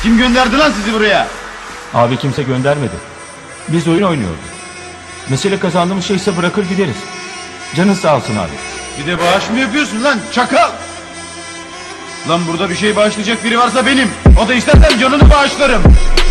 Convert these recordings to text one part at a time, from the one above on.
Kim gönderdi lan sizi buraya? Abi kimse göndermedi. Biz oyun oynuyorduk. Mesele kazandığımız şeyse bırakır gideriz. Canın sağ olsun abi. Bir de bağış mı yapıyorsun lan çakal? Lan burada bir şey bağışlayacak biri varsa benim. O da istersen canını bağışlarım.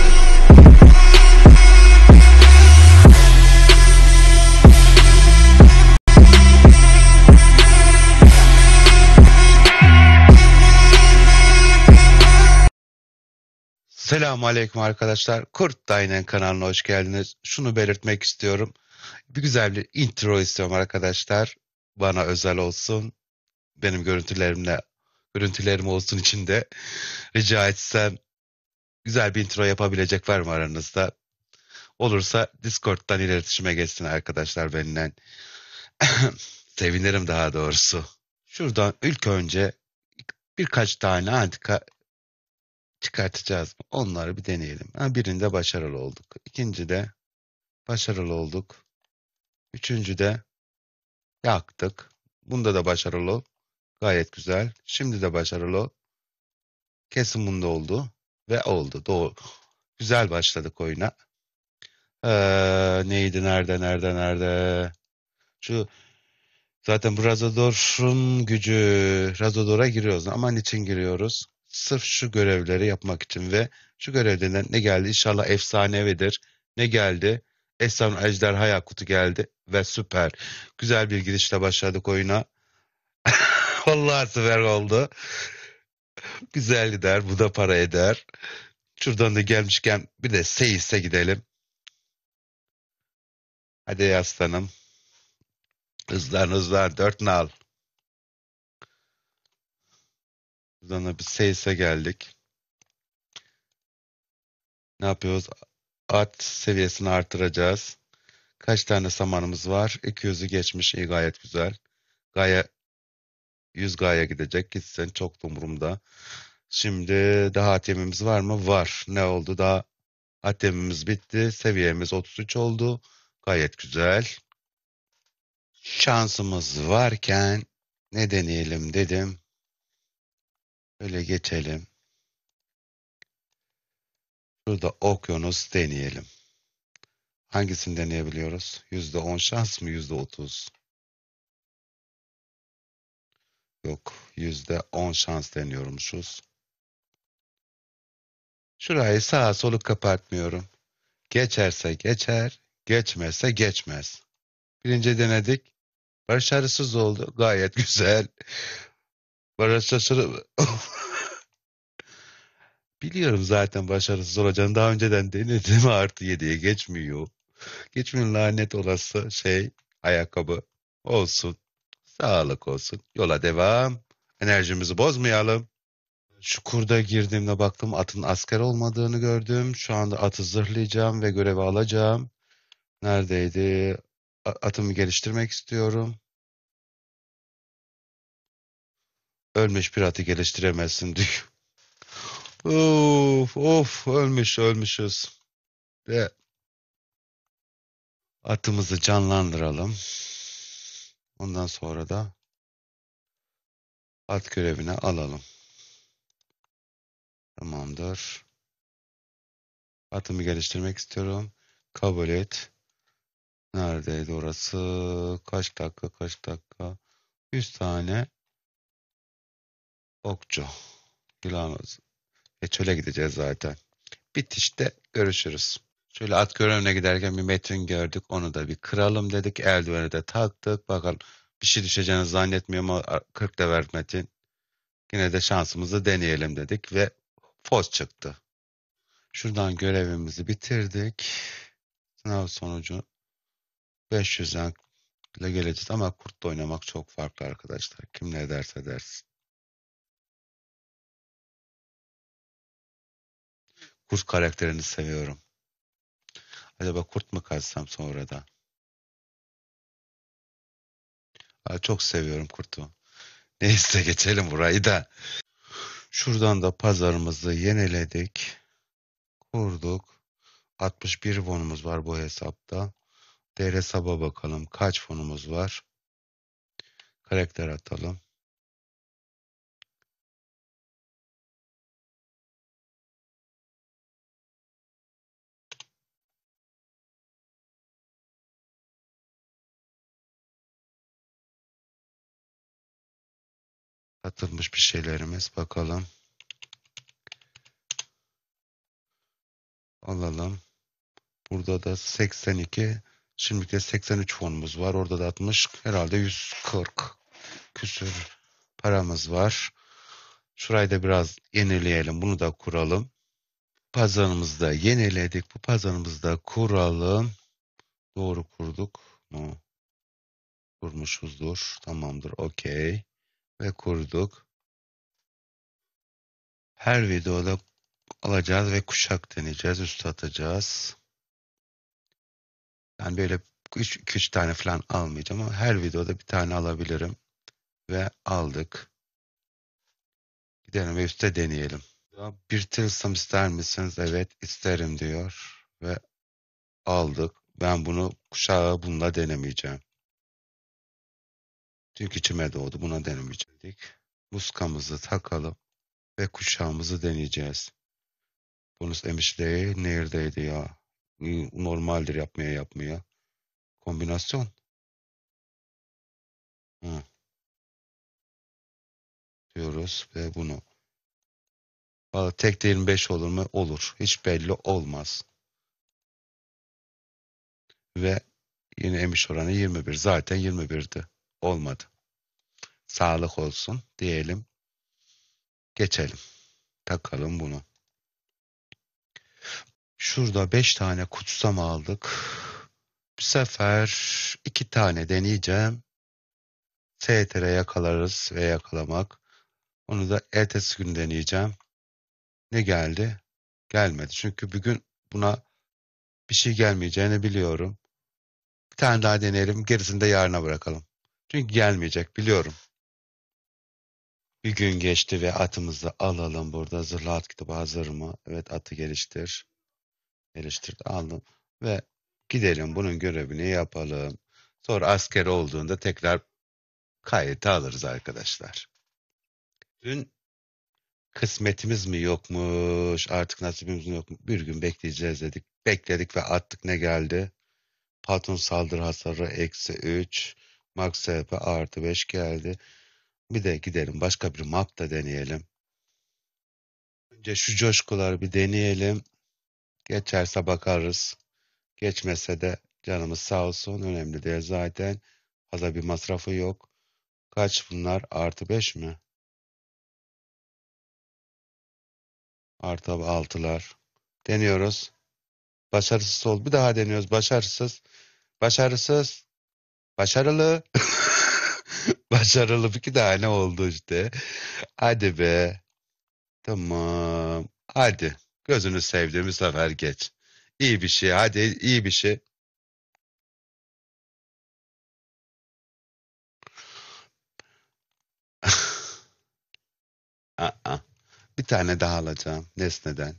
Selamünaleyküm arkadaşlar. Kurt Daynen kanalına hoş geldiniz. Şunu belirtmek istiyorum. Bir güzel bir intro istiyorum arkadaşlar. Bana özel olsun. Benim görüntülerim olsun için de rica etsem güzel bir intro yapabilecek var mı aranızda? Olursa Discord'dan iletişime geçsin arkadaşlar benimle. Sevinirim daha doğrusu. Şuradan ilk önce birkaç tane antika çıkartacağız mı? Onları bir deneyelim. Birinde başarılı olduk. İkincide başarılı olduk. Üçüncüde yaktık. Bunda da başarılı ol. Gayet güzel. Şimdi de başarılı ol. Kesin bunda oldu. Ve oldu. Doğru. Güzel başladık oyuna. Neydi? Nerede? Şu zaten bu Razador'un gücü. Razador'a giriyoruz. Ama niçin giriyoruz? Sırf şu görevleri yapmak için ve şu görevden ne geldi? İnşallah efsanevidir. Ne geldi? Efsane Ejderha Yakutu geldi ve süper. Güzel bir girişle başladık oyuna. Vallahi süper oldu. Güzel gider. Bu da para eder. Şuradan da gelmişken bir de Seyis'e gidelim. Hadi aslanım. Hızlan. Dört nal. Buradan da bir Seyis'e geldik. Ne yapıyoruz? At seviyesini artıracağız. Kaç tane samanımız var? 200'ü geçmiş. İyi, gayet güzel. Gaye 100 Ga'ya gidecek. Gitsin, çok da umurumda. Şimdi daha ATM'imiz var mı? Var. Ne oldu? Daha ATM'imiz bitti. Seviyemiz 33 oldu. Gayet güzel. Şansımız varken ne deneyelim dedim. Böyle geçelim. Şurada okyanus deneyelim. Hangisini deneyebiliyoruz? %10 şans mı? %30? Yok. %10 şans deniyormuşuz. Şurayı sağa solu kapatmıyorum. Geçerse geçer, geçmezse geçmez. Birinci denedik. Başarısız oldu. Gayet güzel. Başarısız... Biliyorum zaten başarısız olacağını. Daha önceden denedim. Artı 7'ye geçmiyor. Geçmiyor, lanet olası ayakkabı. Olsun. Sağlık olsun. Yola devam. Enerjimizi bozmayalım. Şu kurda girdiğimde baktım atın asker olmadığını gördüm. Şu anda atı zırhlayacağım ve görevi alacağım. Neredeydi? Atımı geliştirmek istiyorum. Ölmüş bir atı geliştiremezsin diyor. Of ölmüşüz. Ve atımızı canlandıralım. Ondan sonra da at görevine alalım. Tamamdır. Atımı geliştirmek istiyorum. Kabul et. Neredeydi orası? Kaç dakika? 100 tane okçu. Yılanız. Çöle gideceğiz zaten. Bitişte görüşürüz. Şöyle at görevine giderken bir metin gördük. Onu da bir kıralım dedik. Eldiveni de taktık. Bakalım bir şey düşeceğini zannetmiyorum ama 40 level metin. Yine de şansımızı deneyelim dedik ve fos çıktı. Şuradan görevimizi bitirdik. Sınav sonucu 500 ile geleceğiz ama kurtla oynamak çok farklı arkadaşlar. Kim ne derse dersin. Kurt karakterini seviyorum. Acaba kurt mu kaçsam sonra da? Çok seviyorum kurtu. Neyse geçelim burayı da. Şuradan da pazarımızı yeniledik. Kurduk. 61 fonumuz var bu hesapta. Diğer hesaba bakalım. Kaç fonumuz var? Karakter atalım. Atılmış bir şeylerimiz. Bakalım. Alalım. Burada da 82. Şimdilik de 83 fonumuz var. Orada da 60. Herhalde 140 küsür paramız var. Şurayı da biraz yenileyelim. Bunu da kuralım. Pazarımızı da yeniledik. Bu pazarımızı da kuralım. Doğru kurduk mu? Kurmuşuzdur. Tamamdır. Okey. Ve kurduk. Her videoda alacağız ve kuşak deneyeceğiz. Üstü atacağız. Yani böyle 2-3 tane falan almayacağım ama her videoda bir tane alabilirim. Ve aldık. Gidelim ve üstte deneyelim. Ya, bir tılsım ister misiniz? Evet isterim diyor. Ve aldık. Ben bunu kuşağı bununla denemeyeceğim. Çünkü içime doğdu. Buna denemeyecektik. Muskamızı takalım. Ve kuşağımızı deneyeceğiz. Bonus emişliği neredeydi ya? Normaldir yapmaya. Kombinasyon. Hı, diyoruz ve bunu. Valla tek de 25 olur mu? Olur. Hiç belli olmaz. Ve yine emiş oranı 21. Zaten 21'di. Olmadı. Sağlık olsun diyelim. Geçelim. Takalım bunu. Şurada 5 tane kutsam aldık. Bu sefer 2 tane deneyeceğim. STR yakalarız ve yakalamak. Onu da ertesi gün deneyeceğim. Ne geldi? Gelmedi. Çünkü bugün buna bir şey gelmeyeceğini biliyorum. Bir tane daha deneyelim. Gerisini de yarına bırakalım. Çünkü gelmeyecek biliyorum. Bir gün geçti ve atımızı alalım. Burada zırhlı at kitabı hazır mı? Evet atı geliştir. Geliştirdi aldım. Ve gidelim bunun görevini yapalım. Sonra asker olduğunda tekrar kayıt alırız arkadaşlar. Dün kısmetimiz mi yokmuş artık nasibimiz mi yok mu? Bir gün bekleyeceğiz dedik. Bekledik ve attık ne geldi? Patron saldırı hasarı -3. Max SP +5 geldi. Bir de gidelim başka bir map da deneyelim. Önce şu coşkuları bir deneyelim. Geçerse bakarız. Geçmese de canımız sağ olsun. Önemli değil zaten. Fazla bir masrafı yok. Kaç bunlar? +5 mi? +6'lar. Deniyoruz. Başarısız oldu. Bir daha deniyoruz. Başarısız. Başarısız. Başarılı. Başarılı bir iki tane oldu işte. Hadi be. Tamam. Hadi. Gözünü sevdiğim sefer geç. İyi bir şey. Hadi iyi bir şey. Aa, bir tane daha alacağım. Nesneden.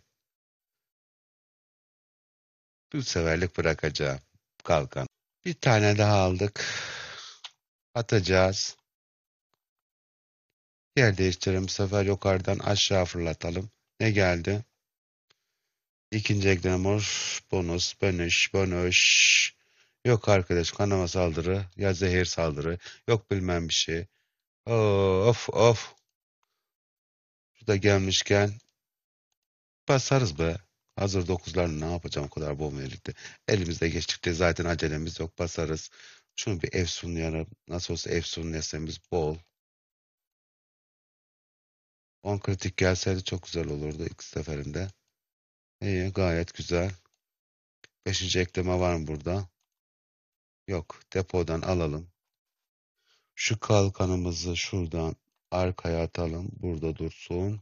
Bu seferlik bırakacağım. Kalkan. Bir tane daha aldık. Atacağız. Yer değiştirelim. Bu sefer yukarıdan aşağı fırlatalım. Ne geldi? İkinci ekleme bonus, bonus. Yok arkadaş kanama saldırı ya zehir saldırı. Yok bilmem bir şey. Of. Şu da gelmişken basarız be. Hazır 9'larla ne yapacağım o kadar bol birlikte. Elimizde geçtikçe zaten acelemiz yok basarız. Şunu bir efsunlayalım. Nasıl olsa efsunlaysemiz bol. 10 kritik gelseydi çok güzel olurdu ilk seferinde. İyi gayet güzel. 5. ekleme var mı burada? Yok. Depodan alalım. Şu kalkanımızı şuradan arkaya atalım. Burada dursun.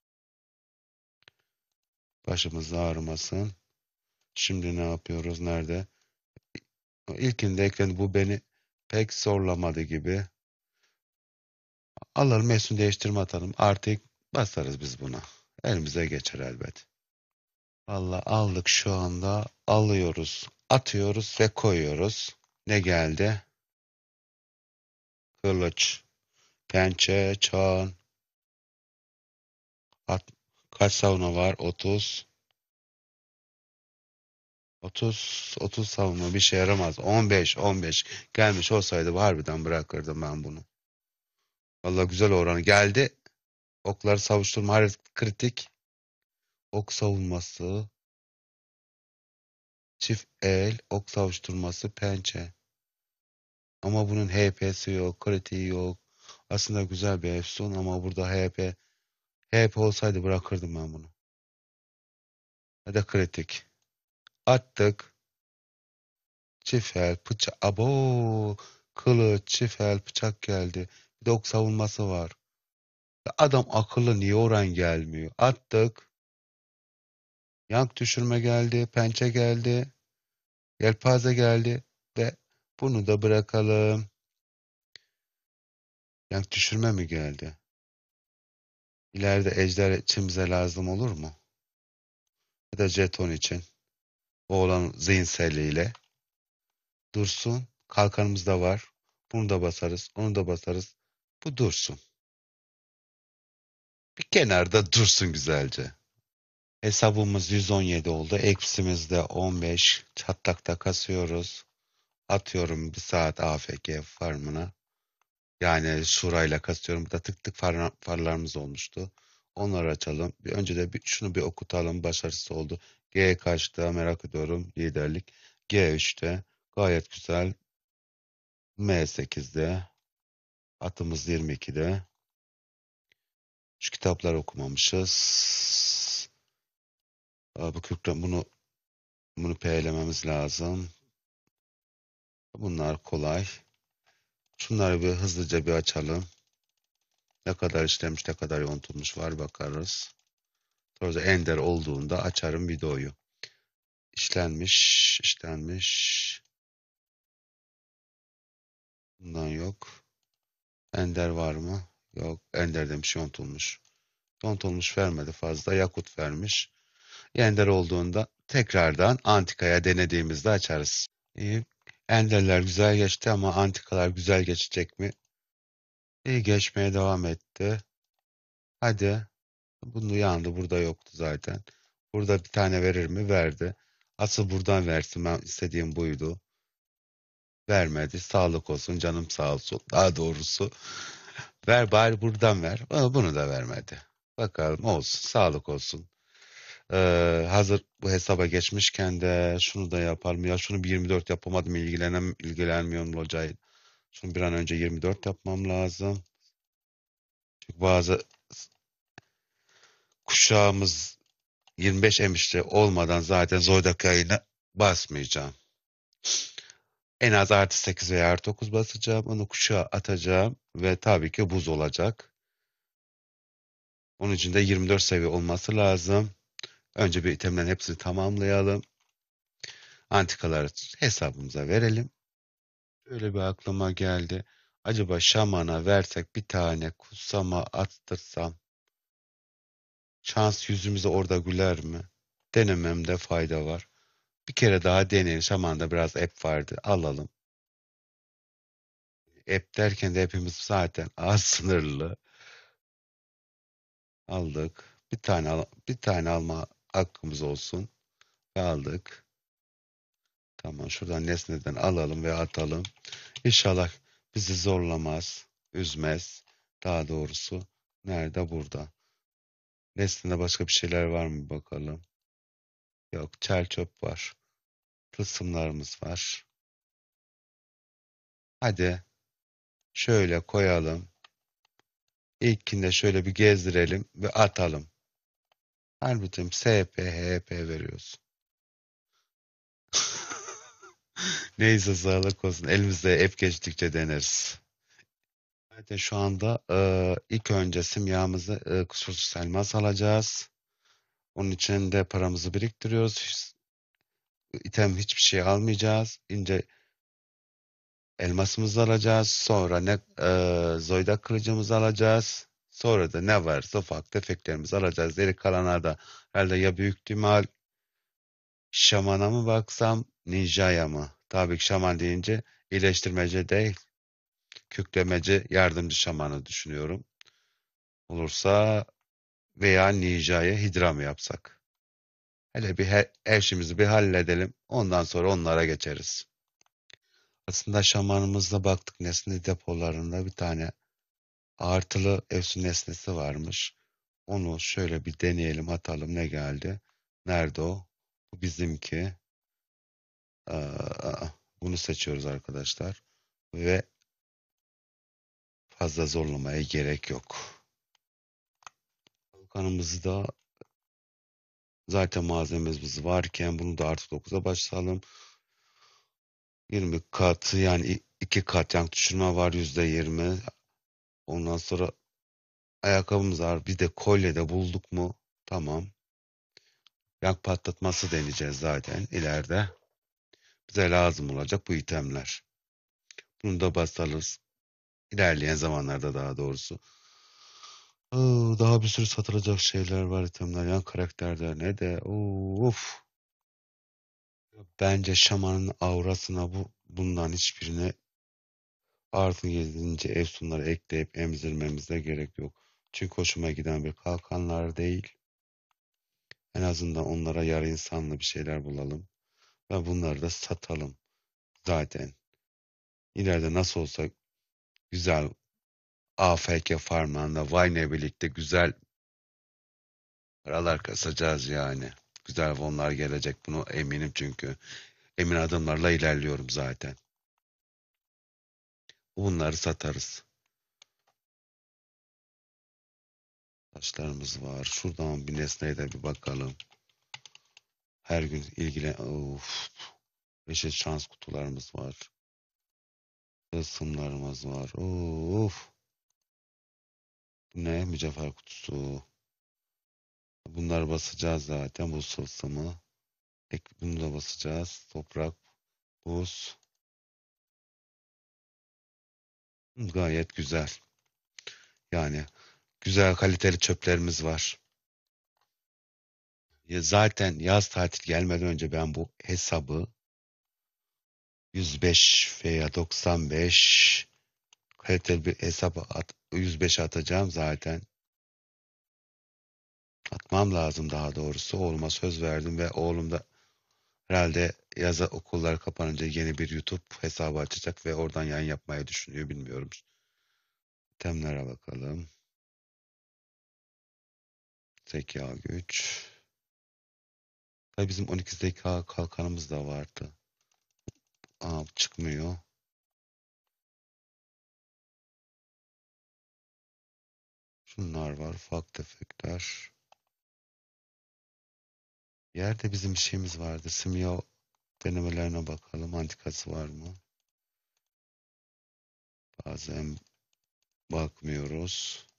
Başımız ağrımasın. Şimdi ne yapıyoruz? Nerede? İlkinde eklendi. Bu beni pek zorlamadı gibi. Alalım. Mesun değiştirme atalım. Artık basarız biz buna. Elimize geçer elbet. Valla aldık şu anda. Alıyoruz. Atıyoruz ve koyuyoruz. Ne geldi? Kılıç. Pençe. Çan. Kaç savunma var? 30. 30 savunma bir şey yaramaz. 15 gelmiş olsaydı harbiden bırakırdım ben bunu. Vallahi güzel oranı geldi. Okları savuşturma kritik. Ok savunması. Çift el. Ok savuşturması. Pençe. Ama bunun HP'si yok. Kritiği yok. Aslında güzel bir efsun ama burada HP. HP olsaydı bırakırdım ben bunu. Ya da kritik. Attık. Çift el. Bıçak. Abo. Kılıç. Çift el. Bıçak geldi. Bir de ok savunması var. Adam akıllı niye oran gelmiyor? Attık. Yank düşürme geldi. Pençe geldi. Yelpaze geldi. Ve bunu da bırakalım. Yank düşürme mi geldi? İleride ejder içimize lazım olur mu? Ya da jeton için. Oğlan zihinselliğiyle. Dursun. Kalkanımız da var. Bunu da basarız. Onu da basarız. Bu dursun. Bir kenarda dursun güzelce. Hesabımız 117 oldu. Eksimiz de 15. Çatlakta kasıyoruz. Atıyorum bir saat AFK farmına. Yani şurayla kasıyorum. Burada tık tık farlarımız olmuştu. Onları açalım. Önce de şunu bir okutalım. Başarısız oldu. G kaçta merak ediyorum. Liderlik. G3'te. Gayet güzel. M8'de. Atımız 22'de. Şu kitapları okumamışız. Bu kökten bunu P'lememiz lazım. Bunlar kolay. Şunları bir hızlıca bir açalım. Ne kadar işlemiş, ne kadar yontulmuş var bakarız. Sonra ender olduğunda açarım videoyu. İşlenmiş. Bundan yok. Ender var mı? Yok. Ender demiş yontulmuş. Yontulmuş vermedi fazla. Yakut vermiş. Ender olduğunda tekrardan antikaya denediğimizde açarız. İyi. Enderler güzel geçti ama antikalar güzel geçecek mi? İyi geçmeye devam etti. Hadi. Bunun yandı. Burada yoktu zaten. Burada bir tane verir mi? Verdi. Asıl buradan versin. Ben istediğim buydu. Vermedi. Sağlık olsun. Canım sağ olsun. Daha doğrusu. Ver bari buradan ver. Ama bunu da vermedi. Bakalım olsun. Sağlık olsun. Hazır bu hesaba geçmişken de şunu da yapalım. Ya şunu bir 24 yapamadım. İlgilenmiyorum hocayı. Şunu bir an önce 24 yapmam lazım. Çünkü bazı kuşağımız 25 emişli olmadan zaten Zoydak yayını basmayacağım. En az artı 8 veya artı 9 basacağım. Onu kuşağa atacağım. Ve tabii ki buz olacak. Onun için de 24 seviye olması lazım. Önce bir itemlerin hepsini tamamlayalım. Antikaları hesabımıza verelim. Böyle bir aklıma geldi. Acaba şamana versek bir tane kutsama attırsam şans yüzümüze orada güler mi? Denememde fayda var. Bir kere daha deneyelim. Şamanda biraz ep vardı. Alalım. Ep derken de hepimiz zaten az sınırlı. Aldık. Bir tane alma hakkımız olsun. Ve aldık. Tamam şuradan nesneden alalım ve atalım. İnşallah bizi zorlamaz, üzmez. Daha doğrusu nerede? Burada. Nesnede başka bir şeyler var mı bakalım. Yok, çer çöp var. Tılsımlarımız var. Hadi şöyle koyalım. İlkinde şöyle bir gezdirelim ve atalım. Halbuki SP, HP veriyoruz. Neyse sağlık olsun. Elimizde hep geçtikçe deneriz. Zaten şu anda ilk önce simyamızı kusursuz elmas alacağız. Onun için de paramızı biriktiriyoruz. İtem hiçbir şey almayacağız. İnce elmasımızı alacağız. Sonra zoyda kılıcımızı alacağız. Sonra da ne varsa ufak tefeklerimizi alacağız. Geri kalanlar da herhalde ya büyük ihtimal şamana mı baksam ninjaya mı? Tabii ki şaman deyince iyileştirmece değil. Küklemeci yardımcı şamanı düşünüyorum. Olursa veya ninjaya hidra mı yapsak? Hele bir her işimizi bir halledelim. Ondan sonra onlara geçeriz. Aslında şamanımızda baktık nesne depolarında bir tane artılı Efsun nesnesi varmış. Onu şöyle bir deneyelim, atalım, ne geldi? Nerede o? Bu bizimki. Bunu seçiyoruz arkadaşlar. Ve fazla zorlamaya gerek yok. Kanımızı da zaten malzememiz varken bunu da artı 9'a başlayalım. 20 kat yani 2 kat yank düşürme var, %20. Ondan sonra ayakkabımız var. Bir de kolye de bulduk mu? Tamam. Yank patlatması deneyeceğiz zaten ileride. Bize lazım olacak bu itemler. Bunu da basalım. İlerleyen zamanlarda daha doğrusu. Daha bir sürü satılacak şeyler var, itemler. Yan karakterler ne de. Of. Bence şamanın aurasına bundan hiçbirine artı 7. efsunları ekleyip emzirmemize gerek yok. Çünkü hoşuma giden bir kalkanlar değil. En azından onlara yarı insanlı bir şeyler bulalım. Ve bunları da satalım. Zaten ileride nasıl olsa güzel AFK farmlarında Vayne birlikte güzel paralar kasacağız yani. Güzel fonlar gelecek, bunu eminim çünkü. Emin adımlarla ilerliyorum zaten. Bunları satarız. Taşlarımız var. Şuradan bir nesneye de bir bakalım. Her gün Of. Beşer şans kutularımız var. Tılsımlarımız var. Of. Bu ne? Mücevher kutusu. Bunları basacağız zaten. Bu tılsımı. Bunu da basacağız. Toprak, buz. Gayet güzel. Yani güzel kaliteli çöplerimiz var. Zaten yaz tatil gelmeden önce ben bu hesabı 105 veya 95 kaliteli bir hesap 105 atacağım zaten. Atmam lazım daha doğrusu. Oğluma söz verdim ve oğlum da herhalde yaza okullar kapanınca yeni bir YouTube hesabı açacak ve oradan yayın yapmayı düşünüyor, bilmiyorum. Temlere bakalım. Zeka güç. Tabii bizim 12 zeka kalkanımız da vardı. Çıkmıyor. Şunlar var. Ufak tefekler. Yerde bizim bir şeyimiz vardı. Simya denemelerine bakalım. Antikası var mı? Bazen bakmıyoruz.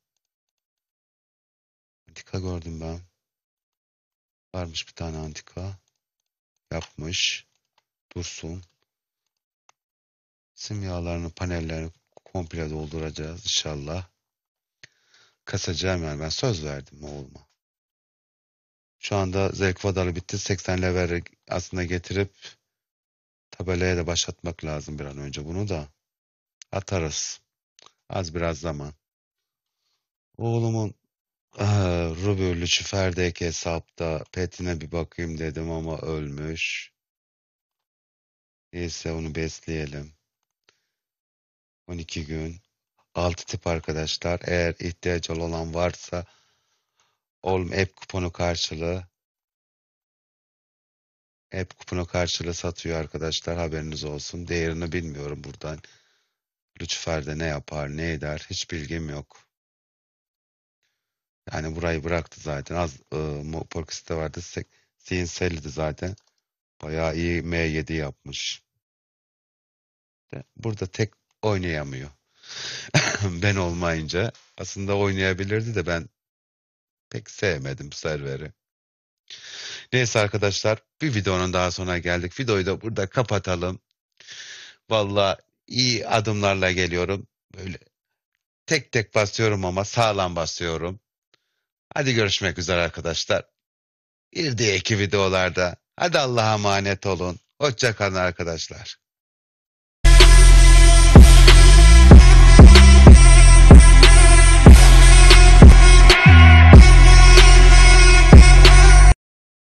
Antika gördüm ben. Varmış bir tane antika. Yapmış. Dursun. Simyalarını, panellerini komple dolduracağız inşallah. Kasacağım yani, ben söz verdim oğluma. Şu anda zevk vadalı bitti. 80 level aslında getirip tabelaya da başlatmak lazım bir an önce, bunu da. Atarız. Az biraz zaman. Oğlumun Ruby Lucifer'deki hesapta petine bir bakayım dedim ama ölmüş. Neyse onu besleyelim. 12 gün. 6 tip arkadaşlar. Eğer ihtiyacı olan varsa oğlum app kuponu karşılığı satıyor arkadaşlar, haberiniz olsun. Değerini bilmiyorum buradan. Lucifer'de ne yapar ne eder hiç bilgim yok. Yani burayı bıraktı zaten. Az Porkis'te vardı. CNC'liydi zaten. Bayağı iyi M7 yapmış. Burada tek oynayamıyor. Ben olmayınca aslında oynayabilirdi de ben pek sevmedim serveri. Neyse arkadaşlar, bir videonun daha sonuna geldik. Videoyu da burada kapatalım. Vallahi iyi adımlarla geliyorum. Böyle tek tek basıyorum ama sağlam basıyorum. Hadi görüşmek üzere arkadaşlar. Bir diğer iki videolarda. Hadi Allah'a emanet olun. Hoşça kalın arkadaşlar.